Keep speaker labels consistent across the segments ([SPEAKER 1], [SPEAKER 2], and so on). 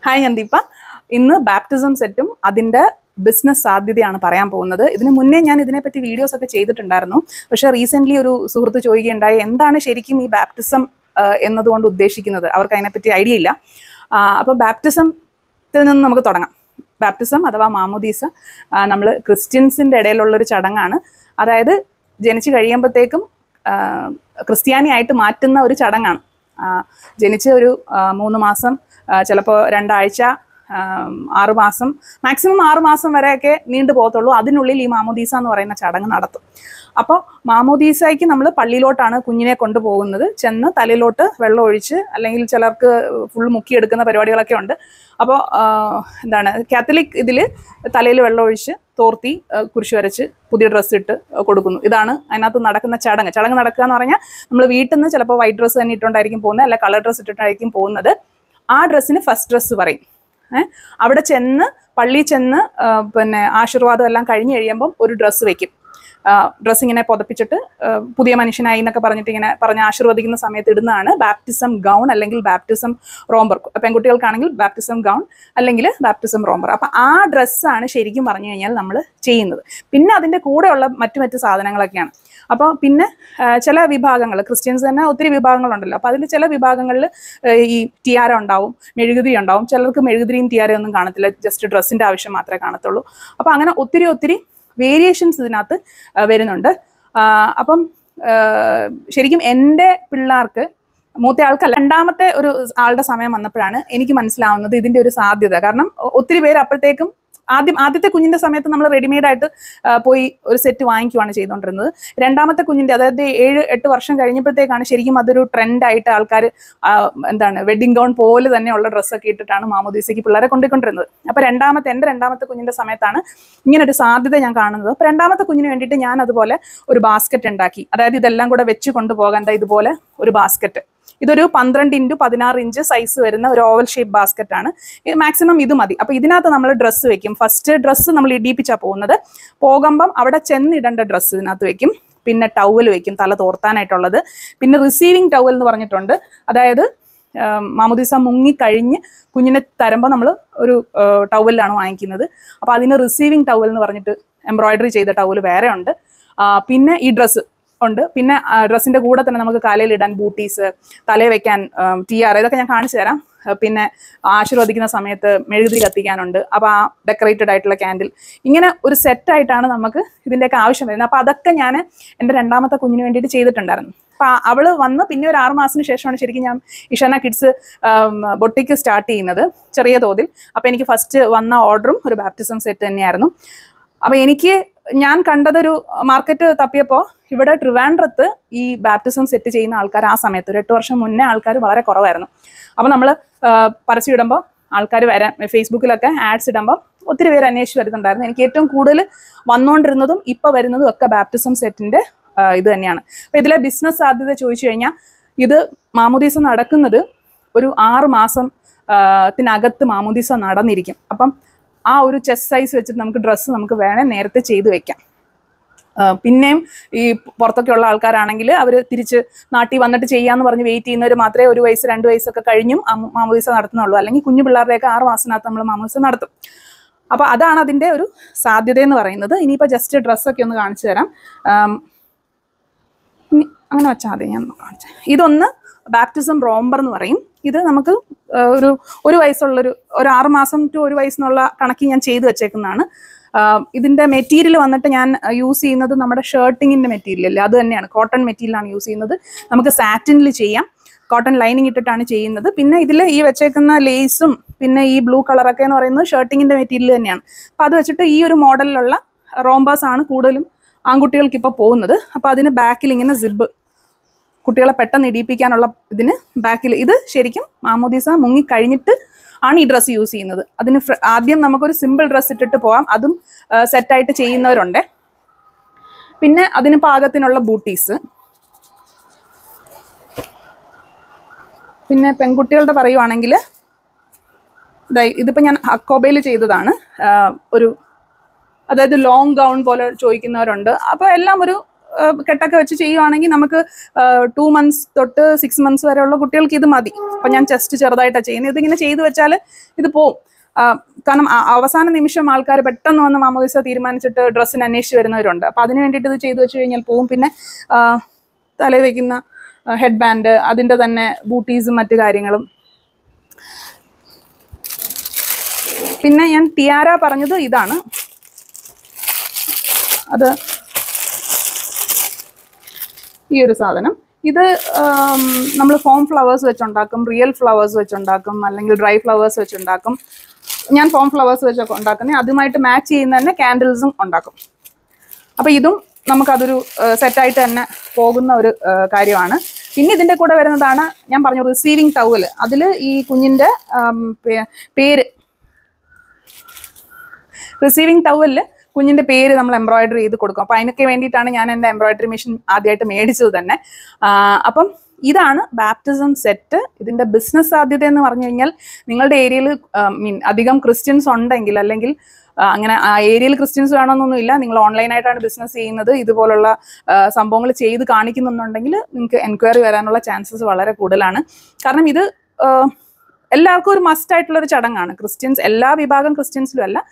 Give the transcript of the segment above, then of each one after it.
[SPEAKER 1] Hi ഞാൻ ദീപ. ഇന്ന് baptism സെറ്റും അതിൻ്റെ ബിസിനസ് സാധ്യതയാണ് പറയാൻ പോകുന്നത്. ഇതിന് മുന്നേ ഞാൻ ഇതിനെപ്പറ്റി വീഡിയോസ് ഒക്കെ ചെയ്തിട്ടുണ്ടായിരുന്നു. പക്ഷേ റീസെൻ്റ്ലി ഒരു സുഹൃത്ത് ചോദിക്കുകയുണ്ടായി, എന്താണ് ശരിക്കും ഈ ബാപ്റ്റിസം എന്നതുകൊണ്ട് ഉദ്ദേശിക്കുന്നത്, അവർക്ക് അതിനെപ്പറ്റി ഐഡിയ ഇല്ല. അപ്പോൾ ബാപ്റ്റിസത്തിൽ നിന്ന് നമുക്ക് തുടങ്ങാം. ബാപ്റ്റിസം അഥവാ മാമോദീസ നമ്മൾ ക്രിസ്ത്യൻസിൻ്റെ ഇടയിലുള്ളൊരു ചടങ്ങാണ്. അതായത് ജനിച്ചു കഴിയുമ്പോഴത്തേക്കും ക്രിസ്ത്യാനിയായിട്ട് മാറ്റുന്ന ഒരു ചടങ്ങാണ്. ജനിച്ച് ഒരു 3 മാസം, ചിലപ്പോൾ 2 ആഴ്ച, 6 മാസം, മാക്സിമം 6 മാസം വരെയൊക്കെ നീണ്ടു പോകത്തുള്ളൂ. അതിനുള്ളിൽ ഈ മാമോദീസ എന്ന് പറയുന്ന ചടങ്ങ് നടത്തും. അപ്പോൾ മാമോദീസയ്ക്ക് നമ്മൾ പള്ളിയിലോട്ടാണ് കുഞ്ഞിനെ കൊണ്ടുപോകുന്നത്. ചെന്ന് തലയിലോട്ട് വെള്ളം ഒഴിച്ച്, അല്ലെങ്കിൽ ചിലർക്ക് ഫുൾ മുക്കിയെടുക്കുന്ന പരിപാടികളൊക്കെ ഉണ്ട്. അപ്പോൾ എന്താണ്, കാത്തലിക് ഇതിൽ തലയിൽ വെള്ളം ഒഴിച്ച് തോർത്തി കുരിശ് വരച്ച് പുതിയ ഡ്രസ്സ് ഇട്ട് കൊടുക്കുന്നു. ഇതാണ് അതിനകത്ത് നടക്കുന്ന ചടങ്ങ്. ചടങ്ങ് നടക്കുക എന്ന് പറഞ്ഞാൽ നമ്മൾ വീട്ടിൽ നിന്ന് ചിലപ്പോൾ വൈറ്റ് ഡ്രസ്സ് തന്നെ ഇട്ടുകൊണ്ടായിരിക്കും പോകുന്നത്, അല്ല കളർ ഡ്രസ്സ് ഇട്ടിട്ടായിരിക്കും പോകുന്നത്. ആ ഡ്രസ്സിന് ഫസ്റ്റ് ഡ്രസ്സ് പറയും. അവിടെ ചെന്ന് പള്ളിയിൽ ചെന്ന് പിന്നെ ആശീർവാദം എല്ലാം കഴിഞ്ഞ് കഴിയുമ്പം ഒരു ഡ്രസ്സ് വെക്കും. ഡ്രസ്സ് ഇങ്ങനെ പുതപ്പിച്ചിട്ട് പുതിയ മനുഷ്യനായി എന്നൊക്കെ പറഞ്ഞിട്ട് ഇങ്ങനെ പറഞ്ഞ് ആശീർവദിക്കുന്ന സമയത്ത് ഇടുന്നതാണ് ബാപ്റ്റിസം ഗൗൺ അല്ലെങ്കിൽ ബാപ്റ്റിസം റോംബർ. പെൺകുട്ടികൾക്കാണെങ്കിൽ ബാപ്റ്റിസം ഗൗൺ അല്ലെങ്കിൽ ബാപ്റ്റിസം റോംബർ. അപ്പം ആ ഡ്രസ്സാണ് ശരിക്കും പറഞ്ഞു കഴിഞ്ഞാൽ നമ്മൾ ചെയ്യുന്നത്. പിന്നെ അതിൻ്റെ കൂടെയുള്ള മറ്റു സാധനങ്ങളൊക്കെയാണ്. അപ്പോൾ പിന്നെ ചില വിഭാഗങ്ങൾ, ക്രിസ്ത്യൻസ് തന്നെ ഒത്തിരി വിഭാഗങ്ങളുണ്ടല്ലോ. അപ്പോൾ അതിൽ ചില വിഭാഗങ്ങളിൽ ഈ ടിയാര ഉണ്ടാവും, മെഴുകുതിരി ഉണ്ടാവും. ചിലർക്ക് മെഴുകുതിരിയും ടിയാരയൊന്നും കാണത്തില്ല, ജസ്റ്റ് ഡ്രസ്സിൻ്റെ ആവശ്യം മാത്രമേ കാണത്തുള്ളൂ. അപ്പോൾ അങ്ങനെ ഒത്തിരി വേരിയേഷൻസ് ഇതിനകത്ത് വരുന്നുണ്ട്. അപ്പം ശരിക്കും എൻ്റെ പിള്ളേർക്ക്, മൂത്ത ആൾക്കല്ല, രണ്ടാമത്തെ ഒരു ആളുടെ സമയം വന്നപ്പോഴാണ് എനിക്ക് മനസ്സിലാവുന്നത് ഇതിൻ്റെ ഒരു സാധ്യത. കാരണം ഒത്തിരി പേര് അപ്പോഴത്തേക്കും ആദ്യത്തെ കുഞ്ഞിൻ്റെ സമയത്ത് നമ്മൾ റെഡിമെയ്ഡായിട്ട് പോയി ഒരു സെറ്റ് വാങ്ങിക്കുവാണ് ചെയ്തുകൊണ്ടിരുന്നത്. രണ്ടാമത്തെ കുഞ്ഞിൻ്റെ, അതായത് 7-8 വർഷം കഴിഞ്ഞപ്പോഴത്തേക്കാണ് ശരിക്കും അതൊരു ട്രെൻഡായിട്ട് ആൾക്കാർ എന്താണ് വെഡിങ് ഗൗൺ പോലെ തന്നെയുള്ള ഡ്രസ്സൊക്കെ ഇട്ടിട്ടാണ് മാമോദീസയ്ക്ക് പിള്ളേരെ കൊണ്ടുപോയിക്കൊണ്ടിരുന്നത്. അപ്പോൾ എൻ്റെ രണ്ടാമത്തെ കുഞ്ഞിൻ്റെ സമയത്താണ് ഇങ്ങനൊരു സാധ്യത ഞാൻ കാണുന്നത്. അപ്പോൾ രണ്ടാമത്തെ കുഞ്ഞിന് വേണ്ടിയിട്ട് ഞാൻ അതുപോലെ ഒരു ബാസ്ക്കറ്റ് ഉണ്ടാക്കി. അതായത് ഇതെല്ലാം കൂടെ വെച്ച് കൊണ്ടുപോകാൻ ഇതുപോലെ ഒരു ബാസ്ക്കറ്റ്. ഇതൊരു 12x16 ഇഞ്ച് സൈസ് വരുന്ന ഒരു ഓവൽ ഷേപ്പ് ബാസ്ക്കറ്റ് ആണ്. മാക്സിമം ഇത് മതി. അപ്പോൾ ഇതിനകത്ത് നമ്മൾ ഡ്രസ്സ് വെക്കും. ഫസ്റ്റ് ഡ്രസ്സ് നമ്മൾ ഇടിപ്പിച്ചാണ് പോകുന്നത്. പോകുമ്പം അവിടെ ചെന്നിടേണ്ട ഡ്രസ്സ് ഇതിനകത്ത് വെക്കും. പിന്നെ ടവൽ വെക്കും, തല തോർത്താനായിട്ടുള്ളത്. പിന്നെ റിസീവിങ് ടവൽ എന്ന് പറഞ്ഞിട്ടുണ്ട്. അതായത് മാമോദീസ മുങ്ങിക്കഴിഞ്ഞ് കുഞ്ഞിനെ തരുമ്പോൾ നമ്മൾ ഒരു ടവലിലാണ് വാങ്ങിക്കുന്നത്. അപ്പോൾ അതിന് റിസീവിങ് ടവൽ എന്ന് പറഞ്ഞിട്ട് എംബ്രോയിഡറി ചെയ്ത ടവൽ വേറെ ഉണ്ട്. പിന്നെ ഈ ഡ്രസ്സ് ഉണ്ട്. പിന്നെ ഡ്രസ്സിൻ്റെ കൂടെ തന്നെ നമുക്ക് കാലയിൽ ഇടാൻ ബൂട്ടീസ്, തലയിൽ വെക്കാൻ ടിയാർ, ഇതൊക്കെ ഞാൻ കാണിച്ചു തരാം. പിന്നെ ആശീർവദിക്കുന്ന സമയത്ത് മെഴുകുതിരി കത്തിക്കാനുണ്ട്. അപ്പോൾ ആ ഡെക്കറേറ്റഡ് ആയിട്ടുള്ള ക്യാൻഡിൽ, ഇങ്ങനെ ഒരു സെറ്റായിട്ടാണ് നമുക്ക് ഇതിൻ്റെയൊക്കെ ആവശ്യം വരുന്നത്. അപ്പോൾ അതൊക്കെ ഞാൻ എൻ്റെ രണ്ടാമത്തെ കുഞ്ഞിന് വേണ്ടിയിട്ട് ചെയ്തിട്ടുണ്ടായിരുന്നു. അപ്പോൾ അവള് വന്ന് പിന്നെ ഒരു 6 മാസത്തിന് ശേഷമാണ് ശരിക്കും ഞാൻ ഇഷാന കിഡ്സ് ബൊട്ടിക്ക് സ്റ്റാർട്ട് ചെയ്യുന്നത്, ചെറിയ തോതിൽ. അപ്പോൾ എനിക്ക് ഫസ്റ്റ് വന്ന ഓർഡറും ഒരു ബാപ്റ്റിസം സെറ്റ് തന്നെയായിരുന്നു. അപ്പോൾ ഞാൻ കണ്ടതൊരു മാർക്കറ്റ് തപ്പിയപ്പോൾ ഇവിടെ ട്രിവാൻഡ്രത്ത് ഈ ബാപ്റ്റിസം സെറ്റ് ചെയ്യുന്ന ആൾക്കാർ ആ സമയത്ത് ഒരു 8 വർഷം മുന്നേ ആൾക്കാർ വളരെ കുറവായിരുന്നു. അപ്പോൾ നമ്മൾ പരസ്യം ഇടുമ്പോൾ ആൾക്കാർ വരാൻ, ഫേസ്ബുക്കിലൊക്കെ ആഡ്സ് ഇടുമ്പോൾ ഒത്തിരി പേര് അന്വേഷിച്ച് വരുന്നുണ്ടായിരുന്നു. എനിക്ക് ഏറ്റവും കൂടുതൽ വന്നുകൊണ്ടിരുന്നതും ഇപ്പോൾ വരുന്നതും ഒക്കെ ബാപ്റ്റിസം സെറ്റിൻ്റെ ഇത് തന്നെയാണ്. അപ്പോൾ ഇതിലെ ബിസിനസ് സാധ്യത ചോദിച്ചു കഴിഞ്ഞാൽ, ഇത് മാമോദീസ നടക്കുന്നത് ഒരു 6 മാസത്തിനകത്ത് മാമോദീസ നടന്നിരിക്കും. അപ്പം ആ ഒരു ചെസ്റ്റ് സൈസ് വെച്ചിട്ട് നമുക്ക് ഡ്രസ്സ് നമുക്ക് വേണേൽ നേരത്തെ ചെയ്ത് വെക്കാം. പിന്നെയും ഈ പുറത്തൊക്കെ ഉള്ള ആൾക്കാരാണെങ്കിൽ അവർ തിരിച്ച് നാട്ടിൽ വന്നിട്ട് ചെയ്യാമെന്ന് പറഞ്ഞ് വെയിറ്റ് ചെയ്യുന്നവർ മാത്രമേ 1 വയസ്സ് 2 വയസ്സൊക്കെ കഴിഞ്ഞും മാമോദീസ നടത്തുന്നുള്ളൂ. അല്ലെങ്കിൽ കുഞ്ഞു പിള്ളേരുടെയൊക്കെ 6 മാസത്തിനകത്ത് നമ്മൾ മാമോദീസ നടത്തും. അപ്പോൾ അതാണ് അതിൻ്റെ ഒരു സാധ്യത എന്ന് പറയുന്നത്. ഇനിയിപ്പോൾ ജസ്റ്റ് ഡ്രസ്സൊക്കെ ഒന്ന് കാണിച്ചു തരാം. അങ്ങനെ വെച്ചാൽ മതി, ഞാൻ കാണിച്ചു. ഇതൊന്ന് ബാപ്റ്റിസം റോംബർ എന്ന് പറയും. ഇത് നമുക്ക് ഒരു വയസ്സുള്ളൊരു 6 മാസം to 1 വയസ്സെന്നുള്ള കണക്ക് ഞാൻ ചെയ്ത് വെച്ചേക്കുന്നതാണ്. ഇതിൻ്റെ മെറ്റീരിയൽ വന്നിട്ട് ഞാൻ യൂസ് ചെയ്യുന്നത് നമ്മുടെ ഷർട്ടിങ്ങിൻ്റെ മെറ്റീരിയൽ അല്ലേ, അത് തന്നെയാണ്. കോട്ടൺ മെറ്റീരിയലാണ് യൂസ് ചെയ്യുന്നത്. നമുക്ക് സാറ്റിനിൽ ചെയ്യാം, കോട്ടൺ ലൈനിങ് ഇട്ടിട്ടാണ് ചെയ്യുന്നത്. പിന്നെ ഇതിൽ ഈ വെച്ചേക്കുന്ന ലേസും പിന്നെ ഈ ബ്ലൂ കളറൊക്കെ എന്ന് പറയുന്നത് ഷർട്ടിങ്ങിൻ്റെ മെറ്റീരിയൽ തന്നെയാണ്. അപ്പോൾ അത് വെച്ചിട്ട് ഈ ഒരു മോഡലിലുള്ള റോംബേഴ്സ് ആണ് കൂടുതലും ആൺകുട്ടികൾക്ക് ഇപ്പോൾ പോകുന്നത്. അപ്പോൾ അതിന് ബാക്കിൽ ഇങ്ങനെ സിബ്, കുട്ടികളെ പെട്ടെന്ന് ഇടിയിപ്പിക്കാനുള്ള ഇതിന് ബാക്കിൽ. ഇത് ശരിക്കും മാമോദീസ മുങ്ങിക്കഴിഞ്ഞിട്ട് ആണ് ഈ ഡ്രസ്സ് യൂസ് ചെയ്യുന്നത്. അതിന് ആദ്യം നമുക്കൊരു സിമ്പിൾ ഡ്രസ്സ് ഇട്ടിട്ട് പോകാം, അതും സെറ്റായിട്ട് ചെയ്യുന്നവരുണ്ട്. പിന്നെ അതിന് പാകത്തിനുള്ള ബൂട്ടീസ്. പിന്നെ പെൺകുട്ടികളുടെ പറയുവാണെങ്കിൽ ഇതിപ്പോൾ ഞാൻ അക്കോബയിൽ ചെയ്തതാണ്. അതായത് ലോങ് ഗൗൺ പോലെ ചോദിക്കുന്നവരുണ്ട്. അപ്പോൾ എല്ലാം ഒരു കെട്ടൊക്കെ വെച്ച് ചെയ്യുവാണെങ്കിൽ നമുക്ക് 2 months തൊട്ട് 6 months വരെയുള്ള കുട്ടികൾക്ക് ഇത് മതി. അപ്പം ഞാൻ ചെസ്റ്റ് ചെറുതായിട്ടാണ് ചെയ്യുന്നത്. ഇതിങ്ങനെ ചെയ്തു വെച്ചാൽ ഇത് പോവും. കാരണം അവസാന നിമിഷം ആൾക്കാർ പെട്ടെന്ന് വന്ന് മാമോദിസ തീരുമാനിച്ചിട്ട് ഡ്രസ്സിന് അന്വേഷിച്ച് വരുന്നവരുണ്ട്. അപ്പം അതിന് വേണ്ടിയിട്ട് ഇത് ചെയ്തു വെച്ച് കഴിഞ്ഞാൽ പോവും. പിന്നെ തലയിൽ വയ്ക്കുന്ന ഹെഡ് ബാൻഡ്, അതിൻ്റെ തന്നെ ബൂട്ടീസും മറ്റു കാര്യങ്ങളും. പിന്നെ ഞാൻ ടിയാര പറഞ്ഞത് ഇതാണ്. അത് ഈ ഒരു സാധനം. ഇത് നമ്മൾ ഫോം ഫ്ലവേഴ്സ് വെച്ചുണ്ടാക്കും, റിയൽ ഫ്ലവേഴ്സ് വെച്ചുണ്ടാക്കും, അല്ലെങ്കിൽ ഡ്രൈ ഫ്ലവേഴ്സ് വെച്ചുണ്ടാക്കും. ഞാൻ ഫോം ഫ്ലവേഴ്സ് വെച്ചൊക്കെ ഉണ്ടാക്കുന്നത്. അതുമായിട്ട് മാച്ച് ചെയ്യുന്ന തന്നെ ക്യാൻഡിൽസും ഉണ്ടാക്കും. അപ്പോൾ ഇതും നമുക്കതൊരു സെറ്റായിട്ട് തന്നെ പോകുന്ന ഒരു കാര്യമാണ്. പിന്നെ ഇതിൻ്റെ കൂടെ വരുന്നതാണ് ഞാൻ പറഞ്ഞു റിസീവിങ് ടവൽ. അതിൽ ഈ കുഞ്ഞിൻ്റെ പേര്, റിസീവിങ് ടവലിൽ കുഞ്ഞിൻ്റെ പേര് നമ്മൾ എംബ്രോയിഡറി ചെയ്ത് കൊടുക്കും. അപ്പോൾ അതിനൊക്കെ വേണ്ടിയിട്ടാണ് ഞാൻ എൻ്റെ എംബ്രോയിഡറി മെഷീൻ ആദ്യമായിട്ട് മേടിച്ചത് തന്നെ. അപ്പം ഇതാണ് ബാപ്റ്റിസം സെറ്റ്. ഇതിൻ്റെ ബിസിനസ് സാധ്യത എന്ന് പറഞ്ഞു കഴിഞ്ഞാൽ നിങ്ങളുടെ ഏരിയയിൽ അധികം ക്രിസ്ത്യൻസ് ഉണ്ടെങ്കിൽ, അല്ലെങ്കിൽ അങ്ങനെ ആ ഏരിയയിൽ ക്രിസ്ത്യൻസ് വേണമെന്നൊന്നുമില്ല, നിങ്ങൾ ഓൺലൈനായിട്ടാണ് ബിസിനസ് ചെയ്യുന്നത്, ഇതുപോലുള്ള സംഭവങ്ങൾ ചെയ്ത് കാണിക്കുന്നുണ്ടെങ്കിൽ നിങ്ങൾക്ക് എൻക്വയറി വരാനുള്ള ചാൻസസ് വളരെ കൂടുതലാണ്. കാരണം ഇത് എല്ലാവർക്കും ഒരു മസ്റ്റ് ആയിട്ടുള്ളൊരു ചടങ്ങാണ്. ക്രിസ്ത്യൻസ്, എല്ലാ വിഭാഗം ക്രിസ്ത്യൻസിലും അല്ല,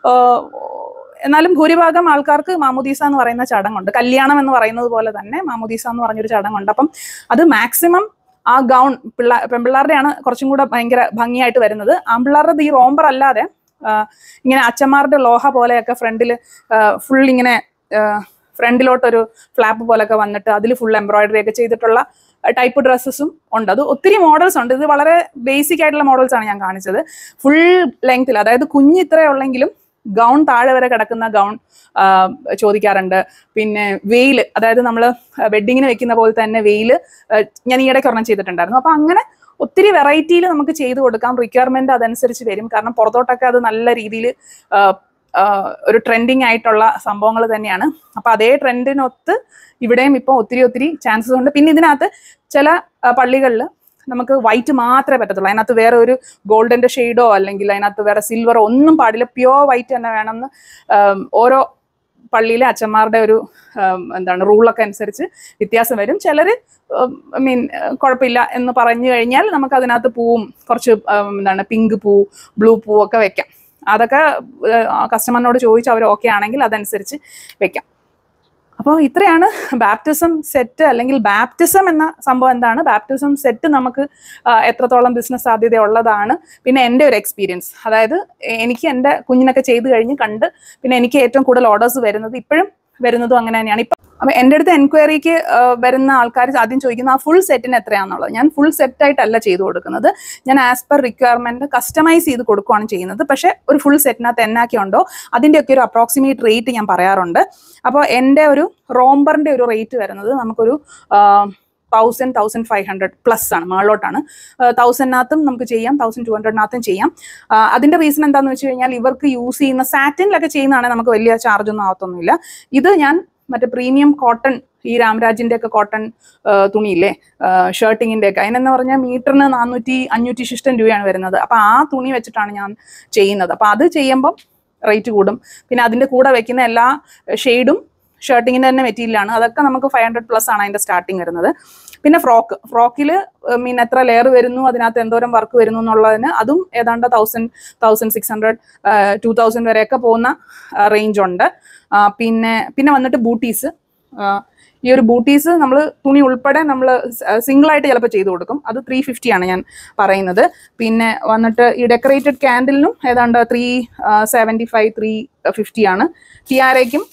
[SPEAKER 1] എന്നാലും ഭൂരിഭാഗം ആൾക്കാർക്ക് മാമോദീസ എന്ന് പറയുന്ന ചടങ്ങുണ്ട്. കല്യാണം എന്ന് പറയുന്നത് പോലെ തന്നെ മാമോദീസ എന്ന് പറഞ്ഞൊരു ചടങ്ങുണ്ട്. അപ്പം അത് മാക്സിമം ആ ഗൗൺ പെൺപിള്ളേരുടെയാണ് കുറച്ചും കൂടെ ഭയങ്കര ഭംഗിയായിട്ട് വരുന്നത്. ആൺപിള്ളേരുടെ ഈ റോംബർ അല്ലാതെ ഇങ്ങനെ അച്ഛന്മാരുടെ ലോഹ പോലെയൊക്കെ ഫ്രണ്ടിൽ ഫുൾ ഇങ്ങനെ ഫ്രണ്ടിലോട്ടൊരു ഫ്ലാപ്പ് പോലൊക്കെ വന്നിട്ട് അതിൽ ഫുൾ എംബ്രോയിഡറി ഒക്കെ ചെയ്തിട്ടുള്ള ടൈപ്പ് ഡ്രസ്സസും ഉണ്ട്. അത് ഒത്തിരി മോഡൽസ് ഉണ്ട്. ഇത് വളരെ ബേസിക് ആയിട്ടുള്ള മോഡൽസ് ആണ് ഞാൻ കാണിച്ചത്. ഫുൾ ലെങ്ത്തിൽ, അതായത് കുഞ്ഞ് ഇത്രയുള്ളെങ്കിലും ഗൗൺ താഴെ വരെ കിടക്കുന്ന ഗൗൺ ചോദിക്കാറുണ്ട്. പിന്നെ വെയിൽ, അതായത് നമ്മൾ വെഡ്ഡിങ്ങിന് വെക്കുന്ന പോലെ തന്നെ വെയിൽ ഞാൻ ഈയിടയ്ക്ക് ഒരെണ്ണം ചെയ്തിട്ടുണ്ടായിരുന്നു. അപ്പം അങ്ങനെ ഒത്തിരി വെറൈറ്റിയിൽ നമുക്ക് ചെയ്തു കൊടുക്കാം. റിക്വയർമെന്റ് അതനുസരിച്ച് വരും. കാരണം പുറത്തോട്ടൊക്കെ അത് നല്ല രീതിയിൽ ഒരു ട്രെൻഡിങ് ആയിട്ടുള്ള സംഭവങ്ങൾ തന്നെയാണ്. അപ്പം അതേ ട്രെൻഡിനൊത്ത് ഇവിടെയും ഇപ്പോൾ ഒത്തിരി ചാൻസസ് ഉണ്ട്. പിന്നെ ഇതിനകത്ത് ചില പള്ളികളിൽ നമുക്ക് വൈറ്റ് മാത്രമേ പറ്റത്തുള്ളൂ. അതിനകത്ത് വേറെ ഒരു ഗോൾഡൻ്റെ ഷെയ്ഡോ അല്ലെങ്കിൽ അതിനകത്ത് വേറെ സിൽവറോ ഒന്നും പാടില്ല. പ്യുവർ വൈറ്റ് തന്നെ വേണമെന്ന് ഓരോ പള്ളിയിലെ അച്ഛന്മാരുടെ ഒരു റൂളൊക്കെ അനുസരിച്ച് വ്യത്യാസം വരും. ചിലർ കുഴപ്പമില്ല എന്ന് പറഞ്ഞു കഴിഞ്ഞാൽ നമുക്ക് അതിനകത്ത് പൂവും കുറച്ച് പിങ്ക് പൂ, ബ്ലൂ പൂ ഒക്കെ വെക്കാം. അതൊക്കെ കസ്റ്റമറിനോട് ചോദിച്ച് അവർ ഓക്കെ ആണെങ്കിൽ അതനുസരിച്ച് വെക്കാം. അപ്പോൾ ഇത്രയാണ് ബാപ്റ്റിസം സെറ്റ്, അല്ലെങ്കിൽ ബാപ്റ്റിസം എന്ന സംഭവം എന്താണ്, ബാപ്റ്റിസം സെറ്റ് നമുക്ക് എത്രത്തോളം ബിസിനസ് സാധ്യത ഉള്ളതാണ്. പിന്നെ എൻ്റെ ഒരു എക്സ്പീരിയൻസ്, അതായത് എനിക്ക് എൻ്റെ കുഞ്ഞിനൊക്കെ ചെയ്ത് കഴിഞ്ഞ് കണ്ട് പിന്നെ എനിക്ക് ഏറ്റവും കൂടുതൽ ഓർഡേഴ്സ് വരുന്നത്, ഇപ്പോഴും വരുന്നതും അങ്ങനെ തന്നെയാണ്. ഇപ്പം അപ്പം എൻ്റെ അടുത്ത് എൻക്വയറിക്ക് വരുന്ന ആൾക്കാർ ആദ്യം ചോദിക്കുന്ന ആ ഫുൾ സെറ്റിന് എത്രയാണെന്നുള്ളത്. ഞാൻ ഫുൾ സെറ്റായിട്ടല്ല ചെയ്ത് കൊടുക്കുന്നത്. ഞാൻ ആസ് പെർ റിക്വയർമെൻറ്റ് കസ്റ്റമൈസ് ചെയ്ത് കൊടുക്കുകയാണ് ചെയ്യുന്നത്. പക്ഷേ ഒരു ഫുൾ സെറ്റിനകത്ത് എന്നൊക്കെ ഉണ്ടോ അതിൻ്റെയൊക്കെ ഒരു അപ്രോക്സിമേറ്റ് റേറ്റ് ഞാൻ പറയാറുണ്ട്. അപ്പോൾ എൻ്റെ ഒരു റോംബറിൻ്റെ ഒരു റേറ്റ് വരുന്നത് നമുക്കൊരു 1,500 പ്ലസ് ആണ്, മുകളിലോട്ടാണ്. 1,000-നകത്തും നമുക്ക് ചെയ്യാം, 1,200-നകത്തും ചെയ്യാം. അതിൻ്റെ റീസൺ എന്താണെന്ന് വെച്ച് കഴിഞ്ഞാൽ ഇവർക്ക് യൂസ് ചെയ്യുന്ന സാറ്റിനിലൊക്കെ ചെയ്യുന്നതാണെങ്കിൽ നമുക്ക് വലിയ ചാർജൊന്നും ആവത്തൊന്നുമില്ല. ഇത് ഞാൻ മറ്റേ പ്രീമിയം കോട്ടൺ, ഈ രാംരാജിൻ്റെ ഒക്കെ കോട്ടൺ തുണിയില്ലേ, ഷർട്ടിങ്ങിൻ്റെ ഒക്കെ, അതിനെന്ന് പറഞ്ഞാൽ മീറ്ററിന് 400-500 ശിഷ്ടം രൂപയാണ് വരുന്നത്. അപ്പോൾ ആ തുണി വെച്ചിട്ടാണ് ഞാൻ ചെയ്യുന്നത്. അപ്പോൾ അത് ചെയ്യുമ്പം റേറ്റ് കൂടും. പിന്നെ അതിൻ്റെ കൂടെ വെക്കുന്ന എല്ലാ ഷെയ്ഡും ഷർട്ടിങ്ങിൻ്റെ തന്നെ മെറ്റീരിയലാണ്. അതൊക്കെ നമുക്ക് 500+ ആണ് അതിൻ്റെ സ്റ്റാർട്ടിങ് വരുന്നത്. പിന്നെ ഫ്രോക്കിൽ എത്ര ലെയർ വരുന്നു, അതിനകത്ത് എന്തോരം വർക്ക് വരുന്നു എന്നുള്ളതിന് അതും ഏതാണ്ട് 1,000, 1,600, 2,000 വരെയൊക്കെ പോകുന്ന റേഞ്ച് ഉണ്ട്. പിന്നെ വന്നിട്ട് ബൂട്ടീസ്. ഈ ഒരു ബൂട്ടീസ് നമ്മൾ തുണി ഉൾപ്പെടെ നമ്മൾ സിംഗിളായിട്ട് ചിലപ്പോൾ ചെയ്ത് കൊടുക്കും. അത് 350 ആണ് ഞാൻ പറയുന്നത്. പിന്നെ വന്നിട്ട് ഈ ഡെക്കറേറ്റഡ് ക്യാൻഡിലിനും ഏതാണ്ട് 375, 350 ആണ്. ടിയാരയ്ക്കും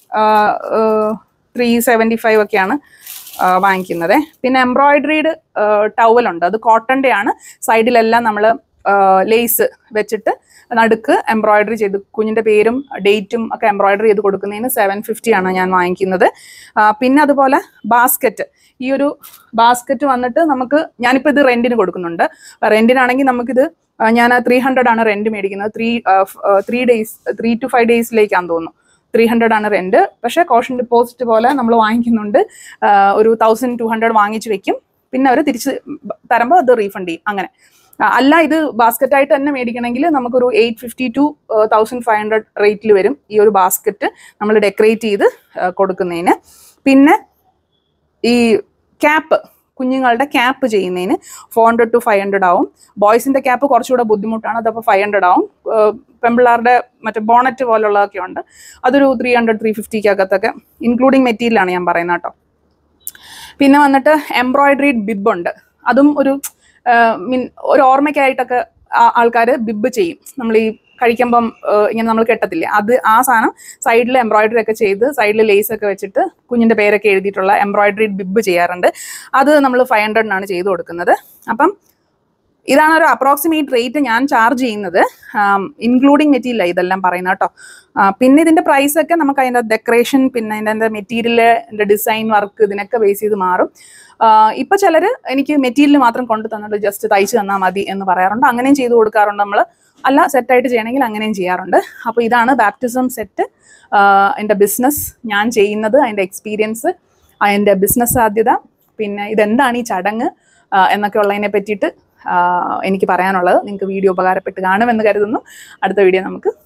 [SPEAKER 1] 375 ഒക്കെയാണ് വാങ്ങിക്കുന്നത്. പിന്നെ എംബ്രോയിഡറീഡ് ടവലുണ്ട്, അത് കോട്ടൻ്റെ ആണ്. സൈഡിലെല്ലാം നമ്മൾ ലേസ് വെച്ചിട്ട് നടുക്ക് എംബ്രോയിഡറി ചെയ്ത് കുഞ്ഞിൻ്റെ പേരും ഡേറ്റും ഒക്കെ എംബ്രോയിഡറി ചെയ്ത് കൊടുക്കുന്നതിന് 750 ആണ് ഞാൻ വാങ്ങിക്കുന്നത്. പിന്നെ അതുപോലെ ബാസ്ക്കറ്റ്, ഈ ഒരു ബാസ്ക്കറ്റ് വന്നിട്ട് നമുക്ക്, ഞാനിപ്പോൾ ഇത് റെൻറ്റിന് കൊടുക്കുന്നുണ്ട്. റെൻറ്റിനാണെങ്കിൽ നമുക്കിത് ഞാൻ 300 ആണ് റെൻറ്റ് മേടിക്കുന്നത്. 3 to 5 ഡേയ്സിലേക്കാണെന്ന് തോന്നുന്നു. 300 ആണ് റെൻറ്റ്. പക്ഷേ കോഷൻ ഡെപ്പോസിറ്റ് പോലെ നമ്മൾ വാങ്ങിക്കുന്നുണ്ട്. ഒരു 1,200 വാങ്ങിച്ച് വെക്കും. പിന്നെ അവർ തിരിച്ച് തരുമ്പോൾ അത് റീഫണ്ട് ചെയ്യും. അങ്ങനെ അല്ല, ഇത് ബാസ്ക്കറ്റായിട്ട് തന്നെ മേടിക്കണമെങ്കിൽ നമുക്കൊരു 850 to 1,500 റേറ്റിൽ വരും ഈ ഒരു ബാസ്ക്കറ്റ് നമ്മൾ ഡെക്കറേറ്റ് ചെയ്ത് കൊടുക്കുന്നതിന്. പിന്നെ ഈ ക്യാപ്പ്, കുഞ്ഞുങ്ങളുടെ ക്യാപ്പ് ചെയ്യുന്നതിന് 400 to 500 ആവും. ബോയ്സിന്റെ ക്യാപ്പ് കുറച്ചുകൂടെ ബുദ്ധിമുട്ടാണ്, അതപ്പോൾ 500 ആവും. പെൺപിള്ളേരുടെ മറ്റേ ബോണറ്റ് പോലുള്ളതൊക്കെ ഉണ്ട്, അതൊരു 300-350 ഇൻക്ലൂഡിങ് മെറ്റീരിയലാണ് ഞാൻ പറയുന്നത് കേട്ടോ. പിന്നെ വന്നിട്ട് എംബ്രോയിഡറീഡ് ബിബ് ഉണ്ട്. അതും ഒരു ഓർമ്മയ്ക്കായിട്ടൊക്കെ ആൾക്കാർ ബിബ് ചെയ്യും. നമ്മൾ ഈ കഴിക്കുമ്പം ഇങ്ങനെ നമ്മൾ കെട്ടത്തില്ലേ, അത് ആ സാധനം സൈഡിൽ എംബ്രോയിഡറി ഒക്കെ ചെയ്ത് സൈഡിൽ ലേസ് ഒക്കെ വെച്ചിട്ട് കുഞ്ഞിൻ്റെ പേരൊക്കെ എഴുതിയിട്ടുള്ള എംബ്രോയിഡറീഡ് ബിബ് ചെയ്യാറുണ്ട്. അത് നമ്മൾ 500 ചെയ്തു കൊടുക്കുന്നത്. അപ്പം ഇതാണ് ഒരു അപ്രോക്സിമേറ്റ് റേറ്റ് ഞാൻ ചാർജ് ചെയ്യുന്നത്, ഇൻക്ലൂഡിങ് മെറ്റീരിയൽ ഇതെല്ലാം പറയുന്നത് കേട്ടോ. പിന്നെ ഇതിൻ്റെ പ്രൈസൊക്കെ നമുക്ക് അതിൻ്റെ ഡെക്കറേഷൻ, പിന്നെ അതിൻ്റെ മെറ്റീരിയലിൻ്റെ ഡിസൈൻ വർക്ക്, ഇതിനൊക്കെ ബേസ് ചെയ്ത് മാറും. ഇപ്പോൾ ചിലർ എനിക്ക് മെറ്റീരിയൽ മാത്രം കൊണ്ടു തന്നിട്ട് ജസ്റ്റ് തയ്ച്ച് തന്നാൽ മതി എന്ന് പറയാറുണ്ട്, അങ്ങനെയും ചെയ്ത് കൊടുക്കാറുണ്ട് നമ്മൾ. അല്ല, സെറ്റായിട്ട് ചെയ്യണമെങ്കിൽ അങ്ങനെയും ചെയ്യാറുണ്ട്. അപ്പോൾ ഇതാണ് ബാപ്റ്റിസം സെറ്റ്, അതിൻ്റെ ബിസിനസ്, ഞാൻ ചെയ്യുന്നത്, അതിൻ്റെ എക്സ്പീരിയൻസ്, അതിൻ്റെ ബിസിനസ് സാധ്യത, പിന്നെ ഇതെന്താണ് ഈ ചടങ്ങ് എന്നൊക്കെ ഉള്ളതിനെ പറ്റിയിട്ട് എനിക്ക് പറയാനുള്ളത്. നിങ്ങൾക്ക് വീഡിയോ ഉപകാരപ്പെട്ട് കാണുമെന്ന് കരുതുന്നു. അടുത്ത വീഡിയോ നമുക്ക്